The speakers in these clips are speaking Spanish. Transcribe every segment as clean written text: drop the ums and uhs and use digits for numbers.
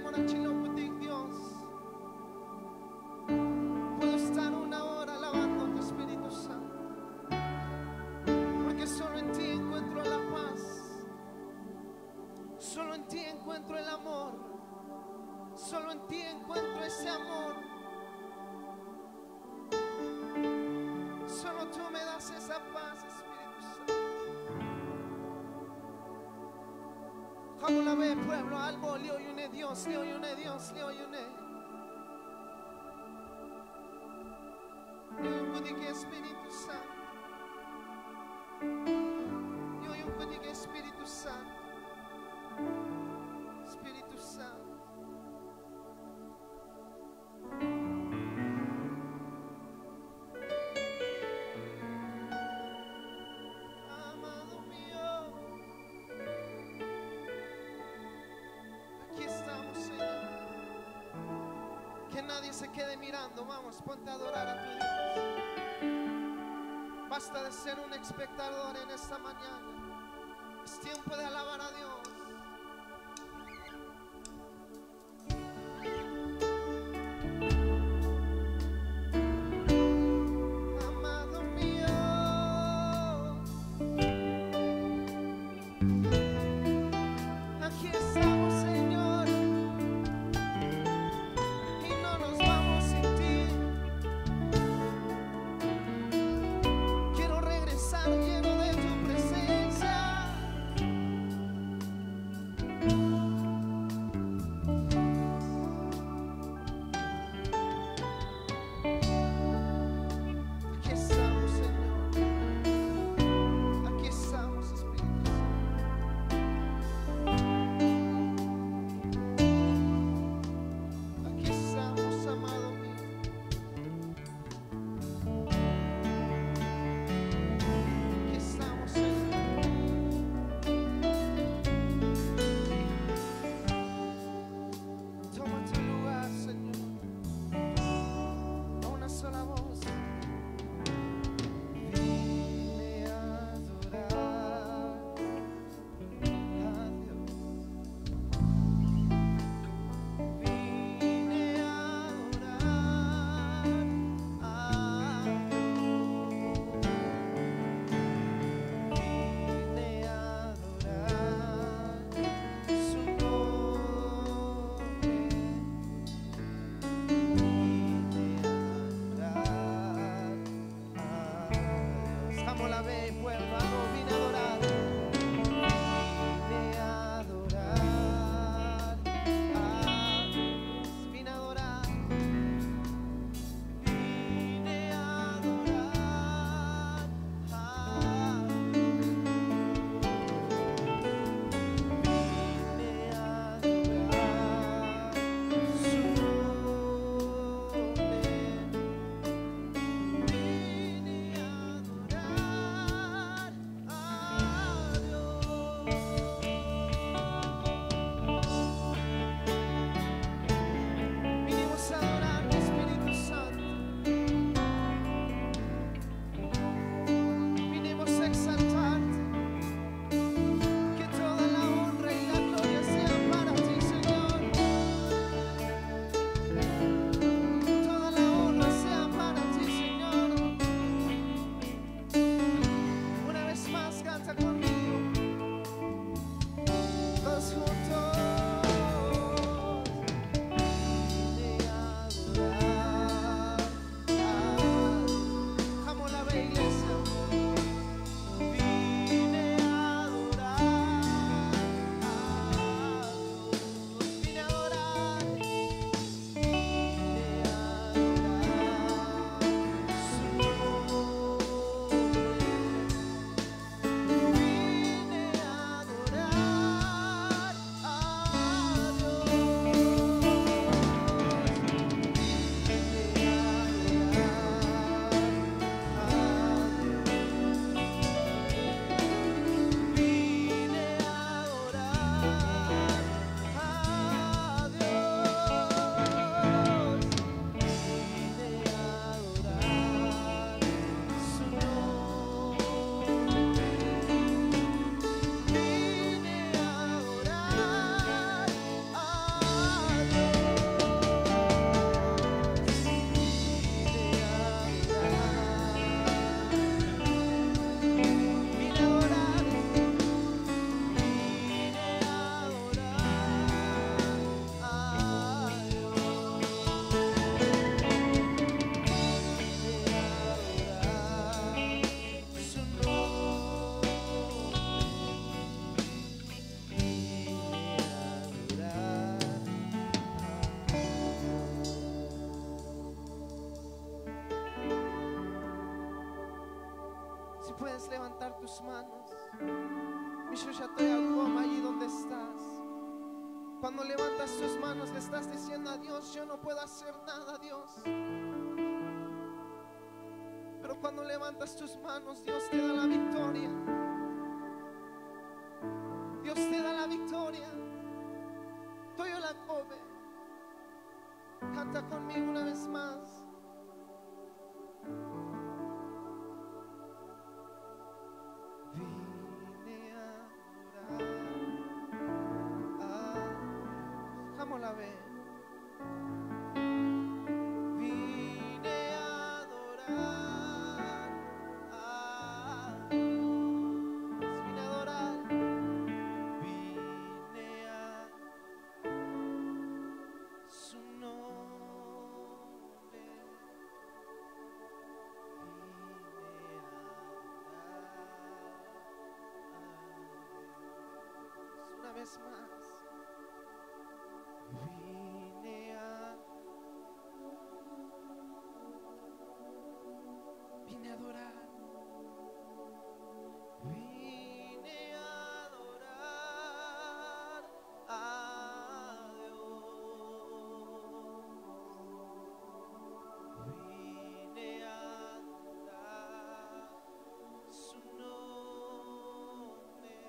Dios. Puedo estar una hora alabando a tu Espíritu Santo, porque solo en ti encuentro la paz, solo en ti encuentro el amor, solo en ti encuentro ese amor. Solo tú me das esa paz, Espíritu Santo. Como la ve pueblo, algo le oyune Dios, le oyune Dios, le oyune. Espíritu Santo, yo un poquito Espíritu Santo, Espíritu Santo. Amado mío, aquí estamos, Señor. Que nadie se quede mirando. Vamos, ponte a adorar a tu Dios. Basta de ser un espectador en esta mañana. Es tiempo de alabar a Dios. Amado mío, aquí estamos, Señor, y no nos vamos sin ti. Quiero regresar lleno de tu presencia. puedes levantar tus manos. Allí donde estás. Cuando levantas tus manos le estás diciendo a Dios: yo no puedo hacer nada, Dios. Pero cuando levantas tus manos, Dios te da la victoria. Dios te da la victoria. Toyo la come. Canta conmigo una vez más. Vine a adorar. Vamos a ver. Vine a adorar a Dios. Vine a adorar. Vine a su nombre. Una vez más. Vine a adorar. Vine a adorar a Dios. Vine a adorar su nombre.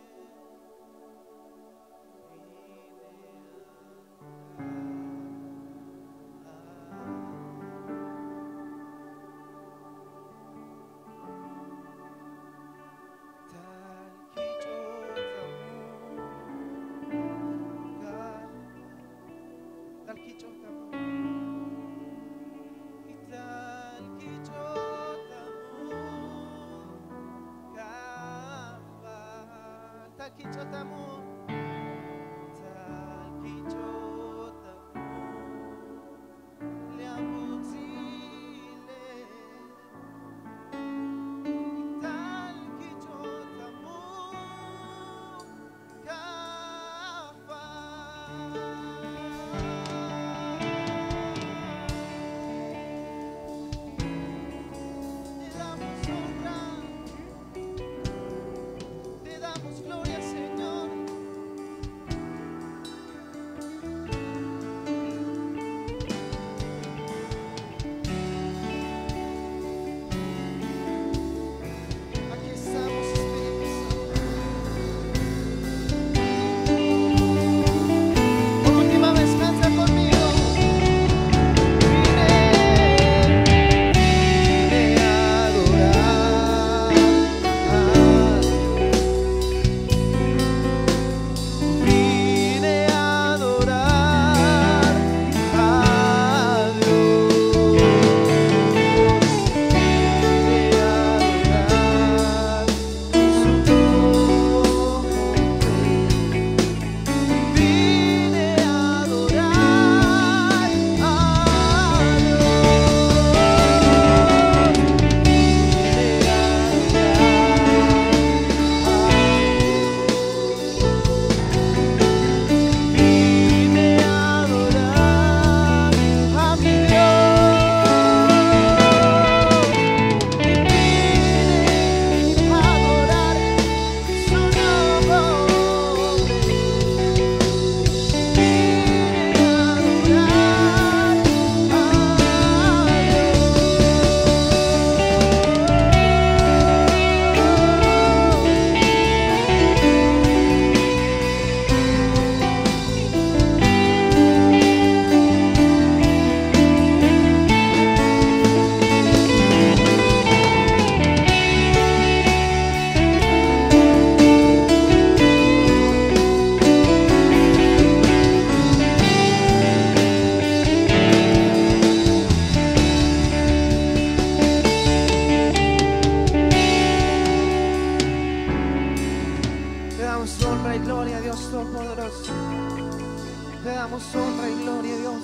Te damos honra y gloria, Dios.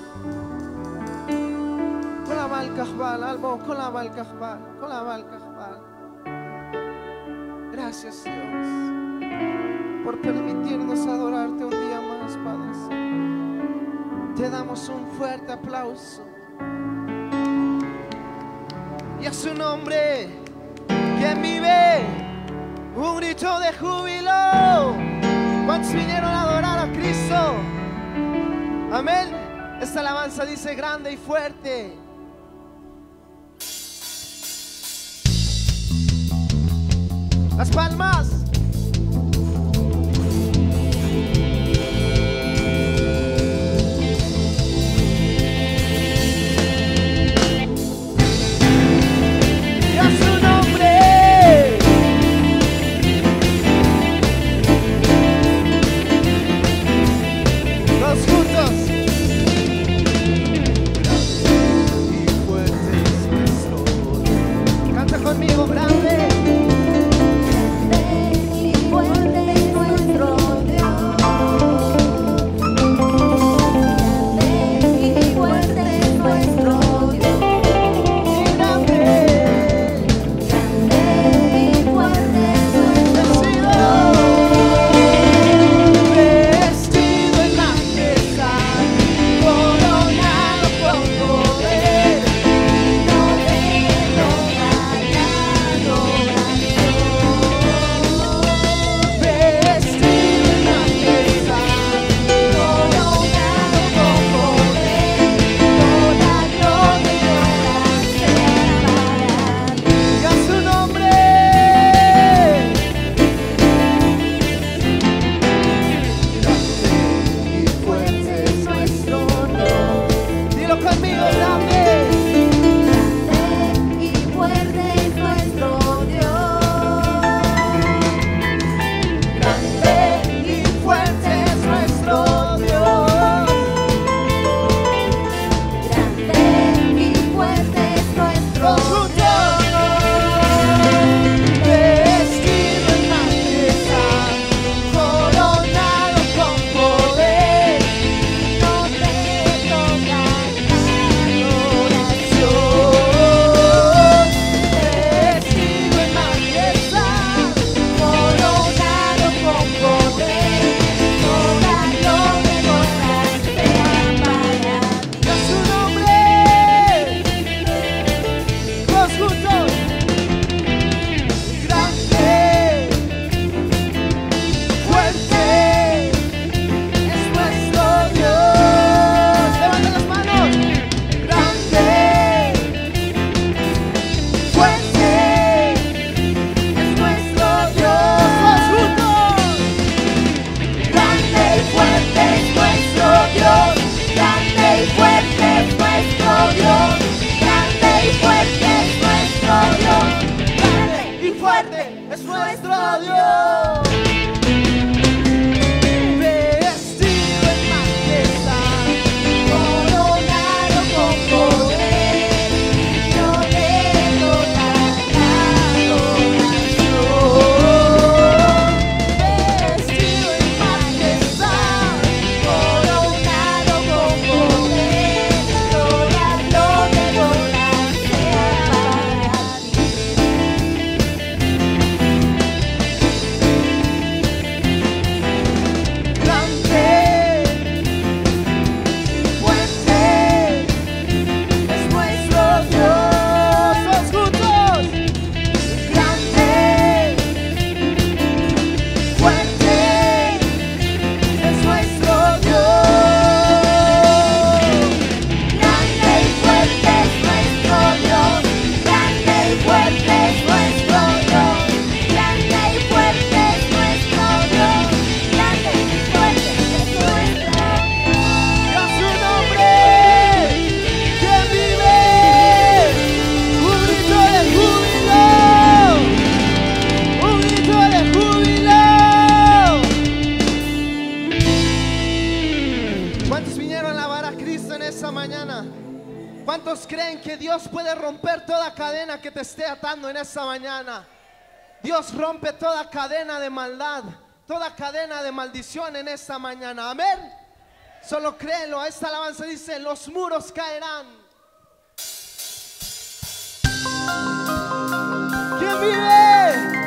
Colabal Cajbal, Albo, Colabal Cajbal, Colabal Cajbal. Gracias, Dios, por permitirnos adorarte un día más, Padre. Te damos un fuerte aplauso. Y a su nombre ¿Quién vive? Un grito de júbilo. ¿Cuántos vinieron a adorar a Cristo? Amén. Esta alabanza dice grande y fuerte. Las palmas. Y a su nombre. Todos juntos. Y fuerte es nuestro Dios. Canta conmigo, grande. ¿Cuántos creen que Dios puede romper toda cadena que te esté atando en esta mañana? Dios rompe toda cadena de maldad, toda cadena de maldición en esta mañana. Amén. Solo créelo. Esta alabanza dice: los muros caerán. ¿Quién vive?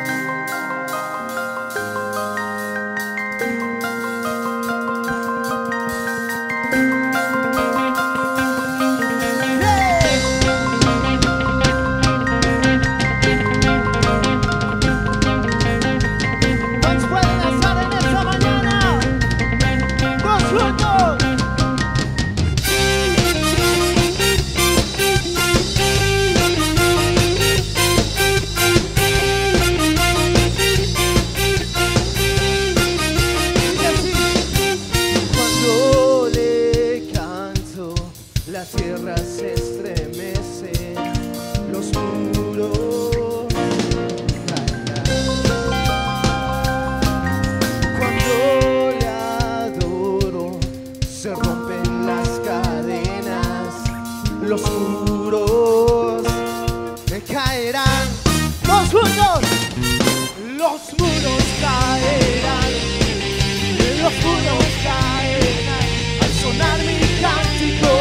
los muros caerán. Todos juntos. Los muros caerán, los muros caerán, al sonar mi cántico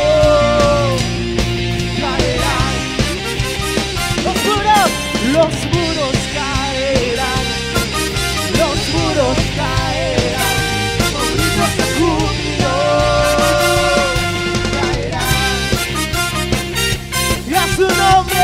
caerán. Los muros caerán, los muros caerán, con gritos de júbilo caerán. Y a su nombre.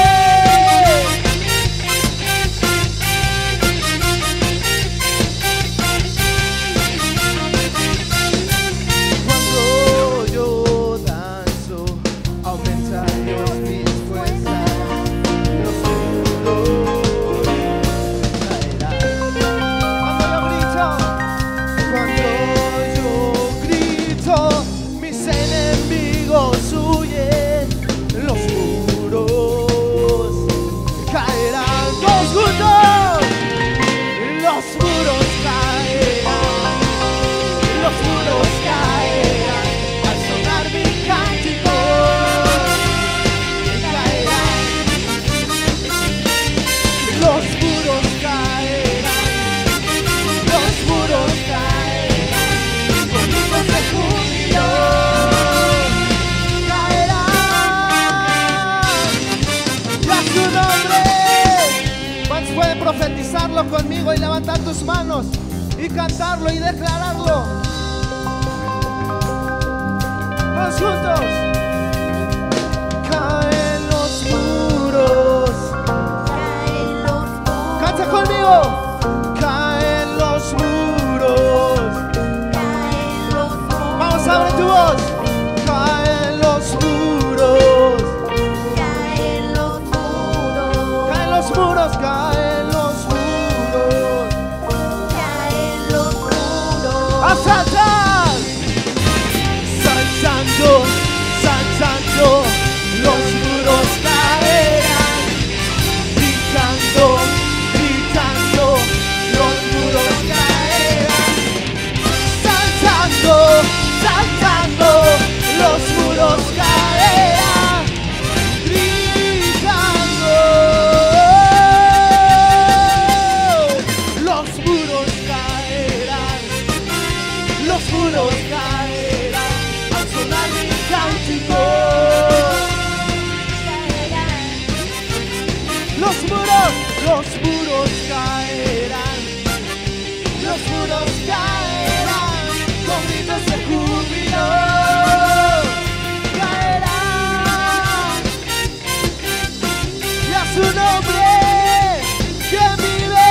Profetizarlo conmigo y levantar tus manos y cantarlo y declararlo. Todos juntos. Caen los muros. Caen los muros. Canta conmigo. Caen los muros. Caen los muros. Vamos, abre tu voz. Caen los muros. Caen los muros. Caen los muros. Caen. Saltar, saltando, saltando, los muros caerán, gritando, gritando, los muros caerán, saltando, saltando, los muros caerán, gritando, los muros caerán. Los muros caerán al sonar mi cántico. Los muros caerán. Los muros caerán con gritos de júbilo. Caerán. Y a su nombre, quien vive.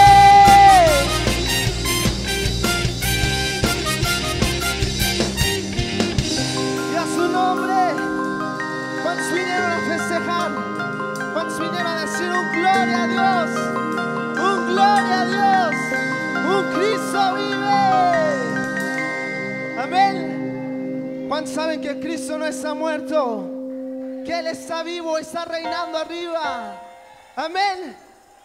¿Cuántos vinieron a festejar? ¿Cuántos vinieron a decir un gloria a Dios? Un gloria a Dios. Un Cristo vive. Amén. ¿Cuántos saben que Cristo no está muerto? Que Él está vivo, está reinando arriba. Amén.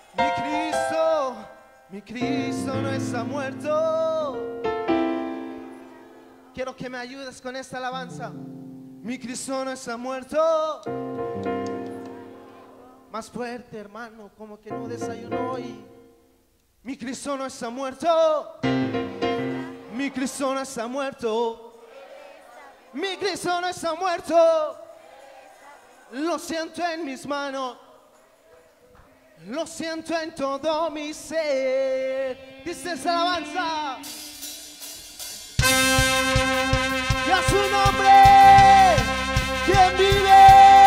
Mi Cristo no está muerto. Quiero que me ayudes con esta alabanza. Mi Cristo no está muerto. Más fuerte, hermano, como que no desayunó hoy. Mi Cristo no está muerto. Mi Cristo no está muerto. Mi Cristo no está muerto. Lo siento en mis manos. Lo siento en todo mi ser. Dice esa alabanza. Y a su nombre, quien vive.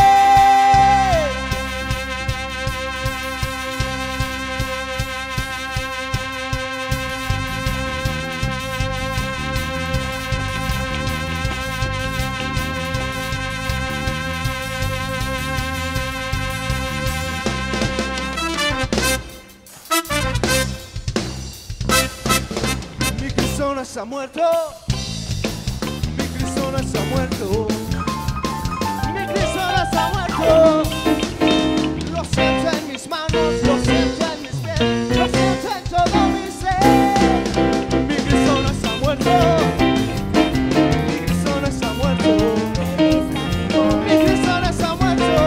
Mi Cristo no está muerto. Mi Cristo no está muerto. Mi Cristo no está muerto. Lo siento en mis manos, lo siento en mis pies, lo siento en todo mi ser. Mi Cristo no está muerto. Mi Cristo no está muerto. Mi Cristo no está muerto.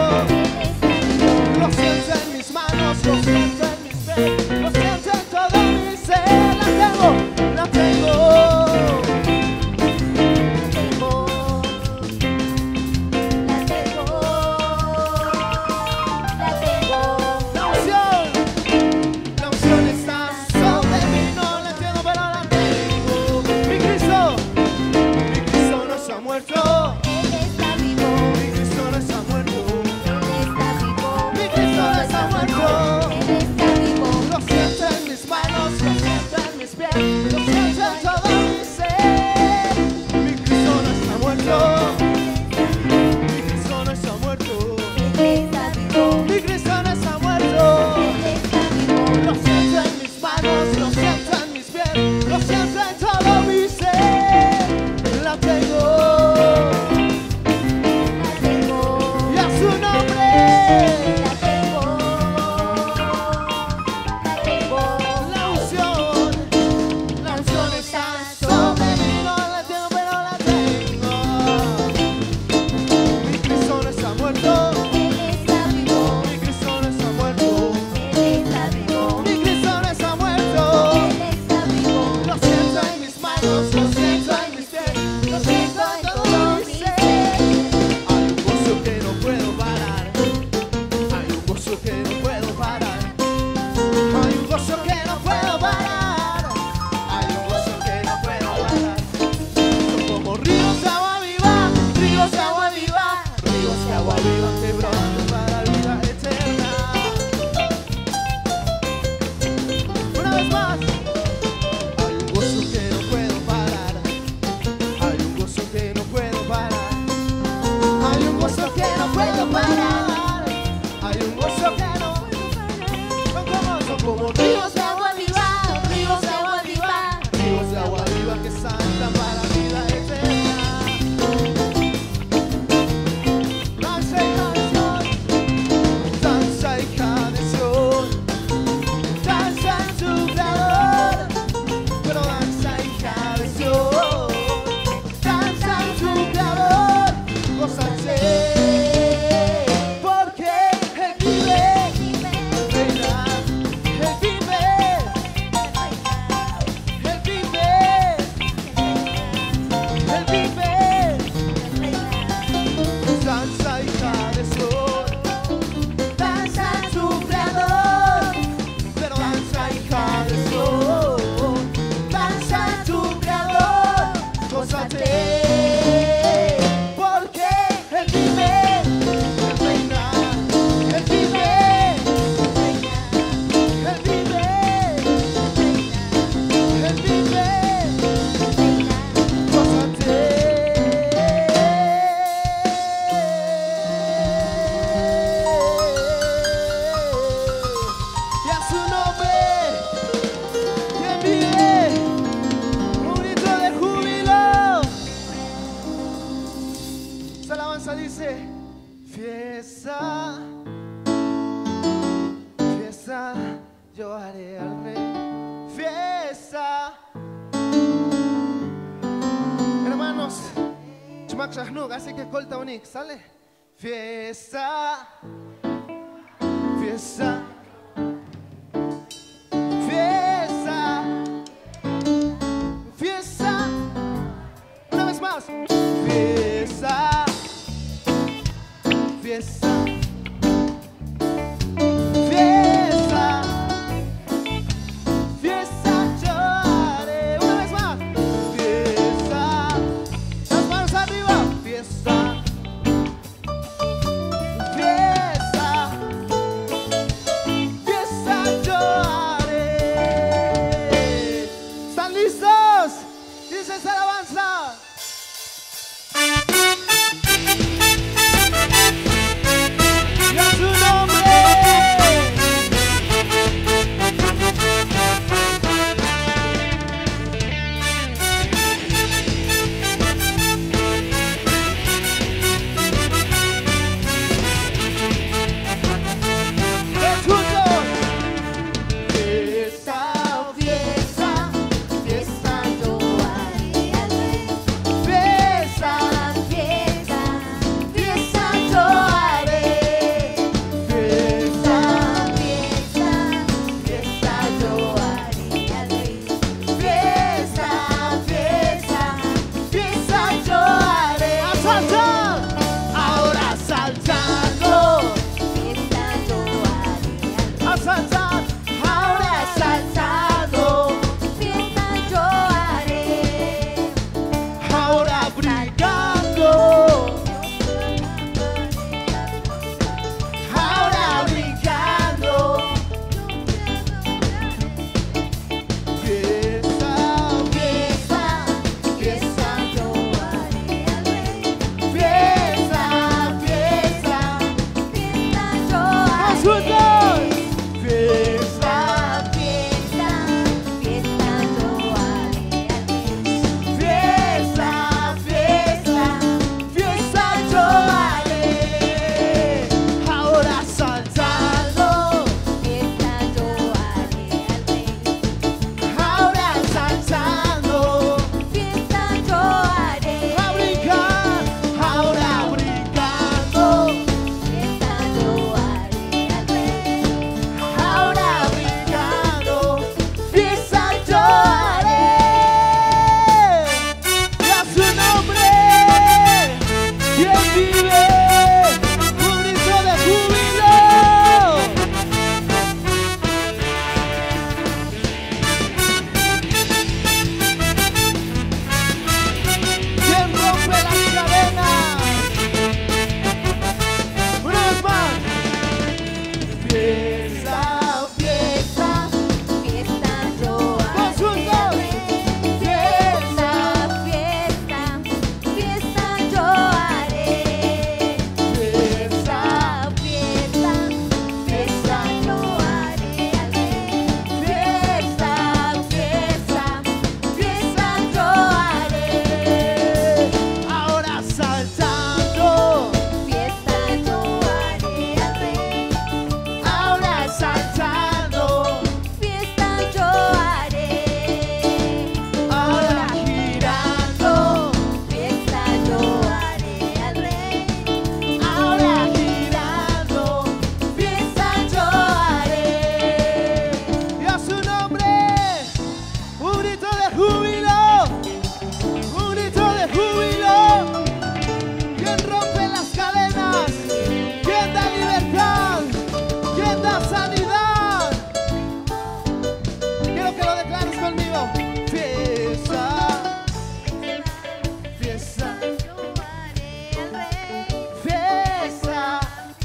alabanza dice: fiesta, fiesta, yo haré al rey. Fiesta. Hermanos, chumak shahnug, así que colta unik, ¿sale? Fiesta, fiesta, fiesta, fiesta. Una vez más. Fiesta, fiesta, fiesta, fiesta, yo haré. Una vez más. Fiesta, las manos arriba. Fiesta, fiesta, fiesta, yo haré. ¿Están listos? Dice esta alabanza. Y a su nombre. Todos juntos. Fiesta, fiesta, fiesta, yo haré al rey. Fiesta, fiesta, fiesta, yo haré. Fiesta, fiesta, fiesta, yo haré al rey. Fiesta, fiesta, fiesta, yo haré. ¡A saltar! Ahora saltando. A saltar, ahora saltando, Fiesta yo haré, ahora brincando, ahora brincando. Fiesta, fiesta, fiesta, yo haré al rey. fiesta, fiesta, Fiesta yo ¡más haré, juntos! Fiesta, fiesta, fiesta yo haré al rey. fiesta, fiesta, fiesta, yo haré. Ahora saltando, Fiesta yo haré al rey. ahora saltando, Fiesta yo haré, a brincar, ahora brincando, fiesta yo haré al rey. ahora brincando, fiesta yo haré. Y a su nombre, quien vive, un grito de júbilo. ¿Quién rompe las cadenas? Una vez más. Fiesta, fiesta, Fiesta yo todos haré al juntos. rey. Fiesta, Fiesta, fiesta yo haré. fiesta, Fiesta, fiesta yo haré al rey. fiesta, fiesta, fiesta yo haré. Ahora saltando, Fiesta yo haré al rey. ahora saltando, Fiesta yo haré. ahora girando, Fiesta yo haré al rey. ahora girando, fiesta yo haré. Y a su nombre, un grito de júbilo, un grito de júbilo. ¿Quién rompe las cadenas? ¿Quién da libertad? ¿Quién da sanidad? Quiero que lo declares conmigo. Fiesta, fiesta, Yo haré al rey. fiesta,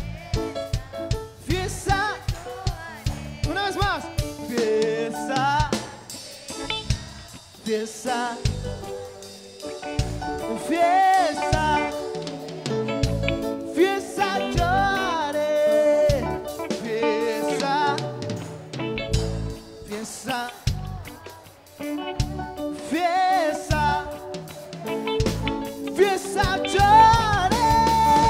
fiesta. Una vez más. Fiesta, fiesta, fiesta, fiesta yo haré. Fiesta, fiesta, fiesta, fiesta yo haré.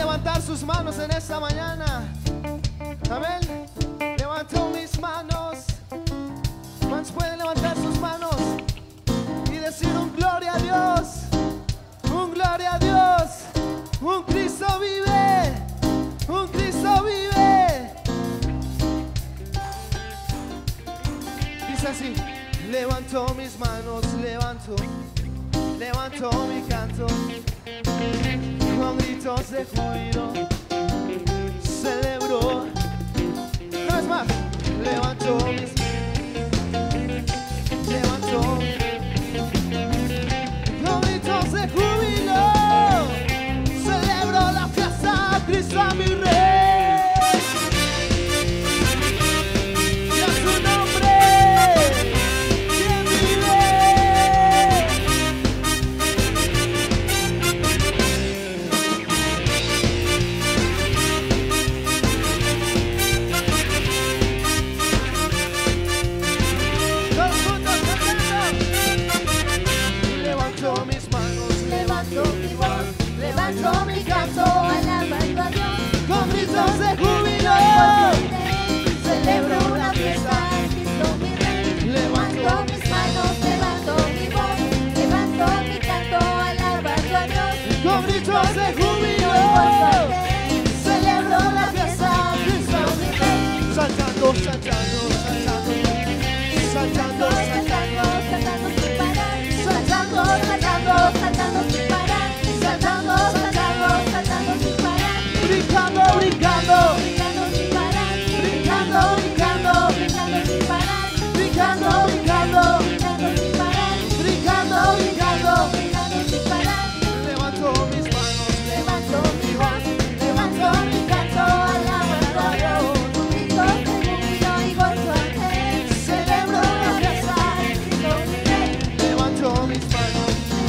levantar sus manos en esta mañana? Amén. Levanto mis manos. ¿Cuántos pueden levantar sus manos y decir un gloria a Dios? Un gloria a Dios. Un Cristo vive. Un Cristo vive. Dice así. Levanto mis manos, levanto mi canto. Con gritos de júbilo celebro. Una vez más. Levanto mis con gritos de júbilo celebro la fiesta a Cristo a mi Rey. Y a su nombre quien vive. Todos juntos cantando. Levanto mis manos, Levanto mi voz, levanto mi canto, alabando a Dios. con gritos de júbilo Celebro una fiesta en Cristo mi Rey. Levanto mis manos, levanto mi voz, levanto mi canto, alabando a Dios. con gritos de júbilo Celebro la fiesta en Cristo mi Rey. saltando, saltando, saltando, saltando, Saltando, saltando sin parar. Saltando, saltando, saltando sin parar. Saltando, saltando, saltando sin parar. brincando, brincando, Brincando sin parar. brincando, brincando, Brincando sin parar. brincando, brincando, Brincando sin parar. brincando, brincando. Brincando sin parar. Levanto mis manos, Levanto mi voz, levanto mi canto, alabando a Dios. Con gritos de júbilo y gozo ante Él. Celebro la fiesta en Cristo mi Rey. levanto mis manos,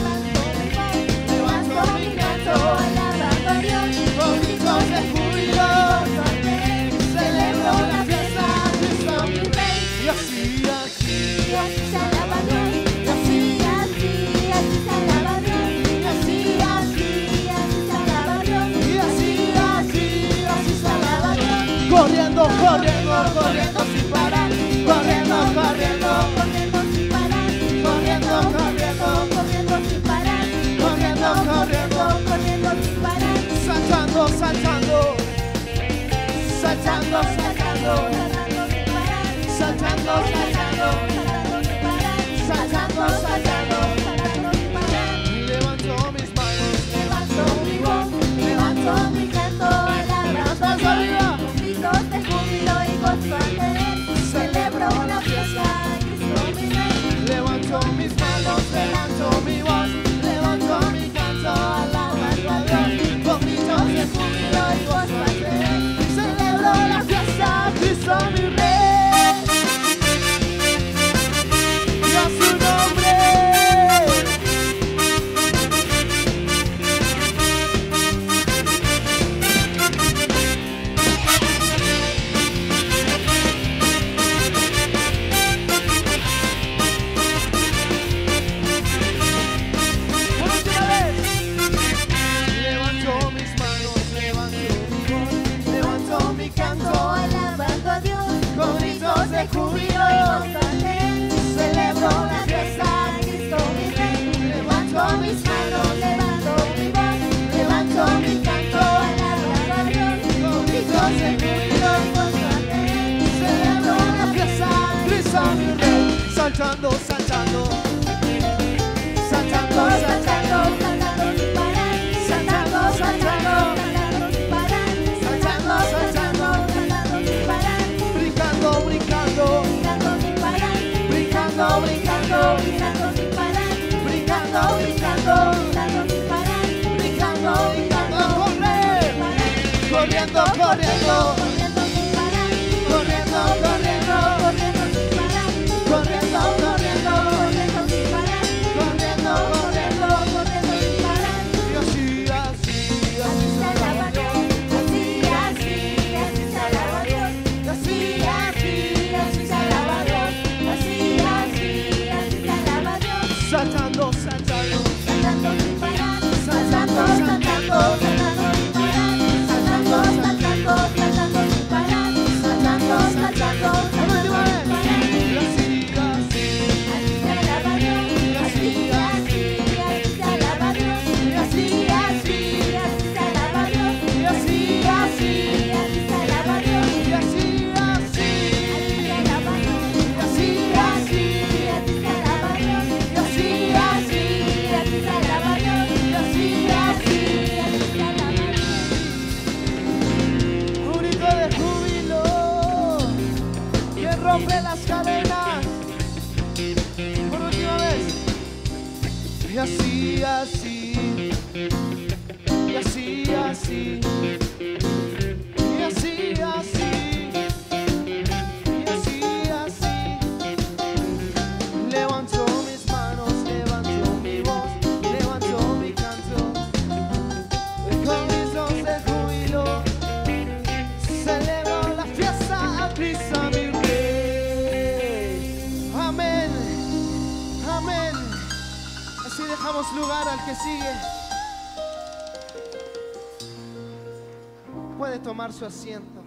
Levanto mi canto, alabando a Dios. con gritos de júbilo Gozo ante Él. Celebro la fiesta en Cristo mi Rey. y así, así, Y así se alaba a Dios. Y así, así, así se alaba a Dios. Y así, así, así se alaba a Dios. y así, así, Así se alaba a Dios. corriendo, corriendo, corriendo sin parar, corriendo, corriendo, Corriendo sin parar. corriendo, corriendo, Corriendo sin parar. corriendo, corriendo, Corriendo sin parar. saltando, saltando, saltando, saltando, Saltando sin parar. saltando, saltando, Saltando, saltando, saltando sin parar. levanto mis manos, Levanto mi voz, levanto mi canto, alabando a Dios. Con gritos de júbilo y gozo ante Él. Celebro una fiesta en Cristo mi Rey. levanto mis manos, levanto mi voz, levanto mi canto, alabando a Dios, con gritos de júbilo y gozo ante Él. Celebro la fiesta, Cristo mi Rey, y a su nombre. Por última vez. Levanto mis manos, levanto mi voz, levanto mi canto, Alabando a Dios. con gritos de júbilo. Celebro la fiesta en Cristo mi Rey. Levanto mis manos, levanto mi voz. Levanto mi canto, alabando a Dios. Con gritos de júbilo y gozo ante Él. Celebro la fiesta, Cristo mi Rey, saltando, saltando, saltando, Saltando, saltando, saltando sin parar. Saltando, saltando, saltando sin parar. Saltando, saltando, saltando sin parar. brincando, brincando, Brincando sin parar. brincando, brincando, Brincando sin parar. brincando, brincando, Brincando sin parar. brincando, brincando, corre, corriendo, corriendo, Corriendo sin parar. corriendo, corriendo, Corriendo sin parar. corriendo, corriendo, Corriendo sin parar. corriendo, corriendo, Corriendo sin parar. y así, así, así Se alaba a se Dios. Así, así, así se alaba a Dios. Así, así, así se alaba a Dios. Así, así, así se alaba a Dios. saltando, saltando, Saltando sin parar. Saltando, saltando, saltando sin parar. rompe las cadenas. Por última vez. Y así, así. Y así, así. Y así, así. Y así, así. Levanto mis manos, levanto mi voz, levanto mi canto. Con mis dos de júbilo celebro la fiesta a Cristo mi Rey. Amén, amén. Así dejamos lugar al que sigue. Puede tomar su asiento.